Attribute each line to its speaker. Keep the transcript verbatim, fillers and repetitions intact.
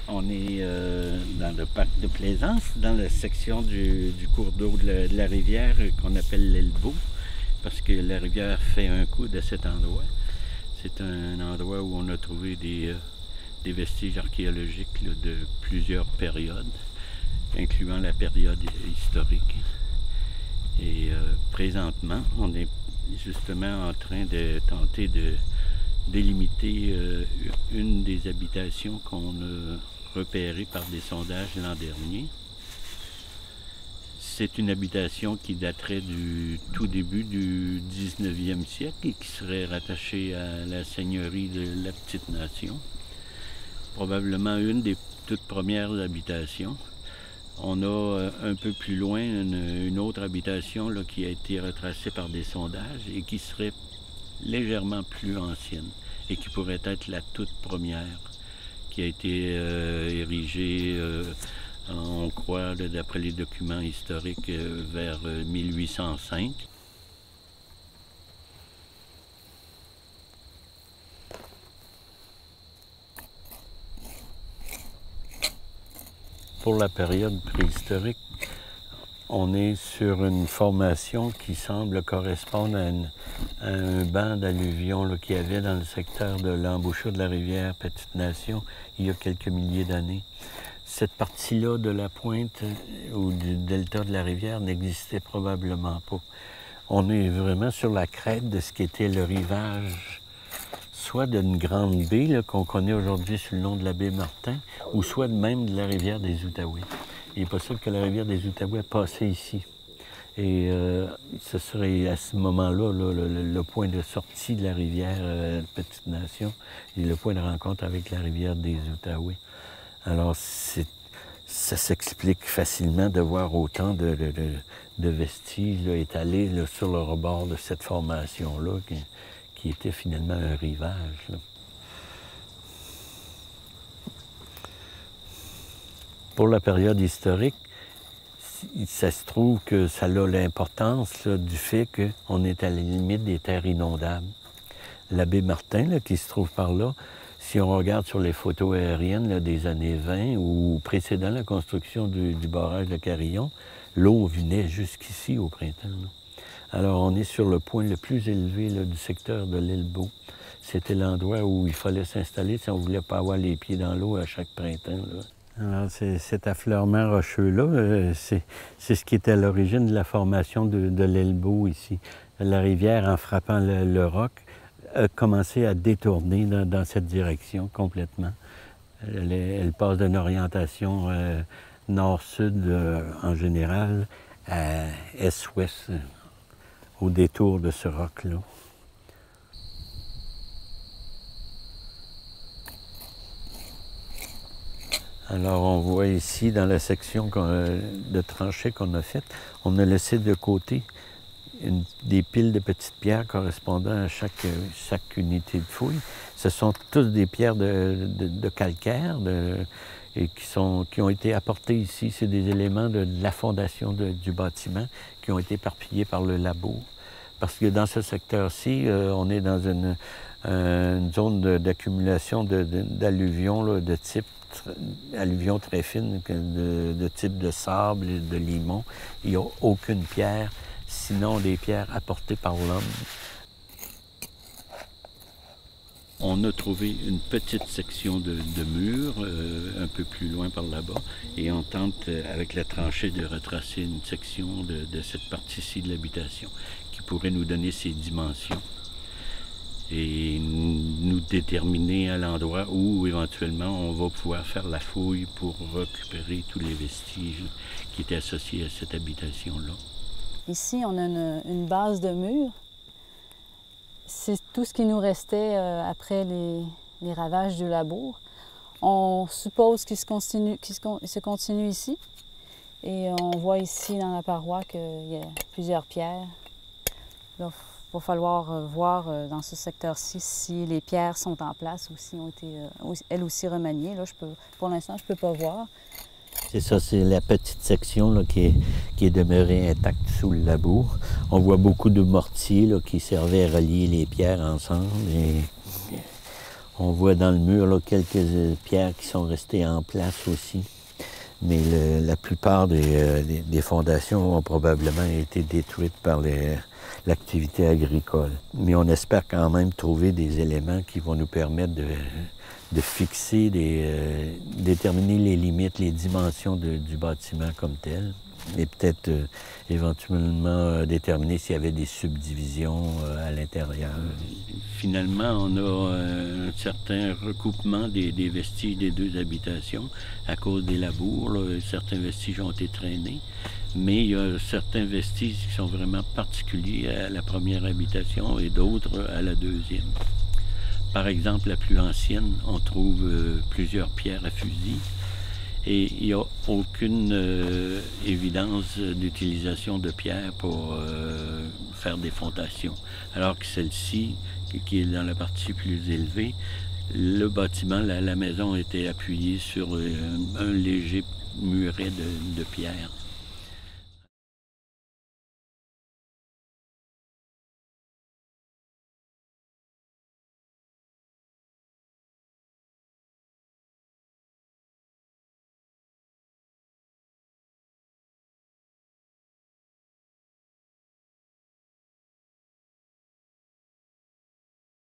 Speaker 1: On est euh, dans le parc de Plaisance, dans la section du, du cours d'eau de, la, de la rivière qu'on appelle l'Elbeau, parce que la rivière fait un coude à cet endroit. C'est un endroit où on a trouvé des, euh, des vestiges archéologiques là, de plusieurs périodes, incluant la période historique. Et euh, présentement, on est justement en train de tenter de délimiter euh, une des habitations qu'on a repérées par des sondages l'an dernier. C'est une habitation qui daterait du tout début du dix-neuvième siècle et qui serait rattachée à la seigneurie de la Petite-Nation. Probablement une des toutes premières habitations. On a un peu plus loin une, une autre habitation là, qui a été retracée par des sondages et qui serait légèrement plus ancienne et qui pourrait être la toute première qui a été euh, érigée, euh, on croit, d'après les documents historiques, euh, vers euh, mille huit cent cinq. Pour la période préhistorique, on est sur une formation qui semble correspondre à, une, à un banc d'alluvions qu'il y avait dans le secteur de l'embouchure de la rivière Petite-Nation il y a quelques milliers d'années. Cette partie-là de la pointe ou du delta de la rivière n'existait probablement pas. On est vraiment sur la crête de ce qui était le rivage, soit d'une grande baie qu'on connaît aujourd'hui sous le nom de la baie Martin, ou soit même de la rivière des Outaouais. Il est possible que la rivière des Outaouais passait ici. Et euh, ce serait à ce moment-là là, le, le, le point de sortie de la rivière euh, Petite-Nation et le point de rencontre avec la rivière des Outaouais. Alors, ça s'explique facilement de voir autant de, de, de, de vestiges là, étalés là, sur le rebord de cette formation-là, qui, qui était finalement un rivage. Là. Pour la période historique, ça se trouve que ça a l'importance du fait qu'on est à la limite des terres inondables. La baie Martin, là, qui se trouve par là, si on regarde sur les photos aériennes là, des années vingt ou précédant la construction du, du barrage de Carillon, l'eau venait jusqu'ici au printemps. Là. Alors, on est sur le point le plus élevé là, du secteur de l'Elbeau. C'était l'endroit où il fallait s'installer si on ne voulait pas avoir les pieds dans l'eau à chaque printemps. Là. Alors, cet affleurement rocheux-là, euh, c'est ce qui était à l'origine de la formation de, de l'Elbeau ici. La rivière, en frappant le, le roc, a commencé à détourner dans, dans cette direction complètement. Elle, elle passe d'une orientation euh, nord-sud euh, en général à est-ouest euh, au détour de ce roc-là. Alors, on voit ici, dans la section de tranchée qu'on a faite, on a laissé de côté une, des piles de petites pierres correspondant à chaque, chaque unité de fouille. Ce sont tous des pierres de, de, de calcaire de, et qui, sont, qui ont été apportées ici. C'est des éléments de, de la fondation de, du bâtiment qui ont été éparpillés par le labour. Parce que dans ce secteur-ci, euh, on est dans une, une zone d'accumulation d'alluvions de, de, de type alluvions très fines, de, de type de sable et de limon. Il n'y a aucune pierre, sinon des pierres apportées par l'homme. On a trouvé une petite section de, de mur, euh, un peu plus loin par là-bas, et on tente, avec la tranchée, de retracer une section de, de cette partie-ci de l'habitation, qui pourrait nous donner ses dimensions et nous déterminer à l'endroit où, éventuellement, on va pouvoir faire la fouille pour récupérer tous les vestiges qui étaient associés à cette habitation-là.
Speaker 2: Ici, on a une, une base de mur. C'est tout ce qui nous restait euh, après les, les ravages du labour. On suppose qu'il se, continue, qu'il se, se continue ici. Et on voit ici, dans la paroi, qu'il y a plusieurs pierres. Là, il va falloir voir dans ce secteur-ci si les pierres sont en place ou si ont été, elles aussi, remaniées. Là, je peux, pour l'instant, je ne peux pas voir.
Speaker 1: C'est ça, c'est la petite section là, qui, est, qui est demeurée intacte sous le labour. On voit beaucoup de mortiers là, qui servaient à relier les pierres ensemble. Et On voit dans le mur là, quelques pierres qui sont restées en place aussi. Mais le, la plupart des, euh, des, des fondations ont probablement été détruites par l'activité agricole. Mais on espère quand même trouver des éléments qui vont nous permettre de, de fixer, des, euh, déterminer les limites, les dimensions de, du bâtiment comme tel. Et peut-être euh, éventuellement euh, déterminer s'il y avait des subdivisions euh, à l'intérieur. Finalement, on a euh, un certain recoupement des, des vestiges des deux habitations à cause des labours. Là, certains vestiges ont été traînés, mais il y a certains vestiges qui sont vraiment particuliers à la première habitation et d'autres à la deuxième. Par exemple, la plus ancienne, on trouve euh, plusieurs pierres à fusil. Et il n'y a aucune euh, évidence d'utilisation de pierre pour euh, faire des fondations. Alors que celle-ci, qui est dans la partie plus élevée, le bâtiment, la, la maison était appuyée sur euh, un léger muret de, de pierre.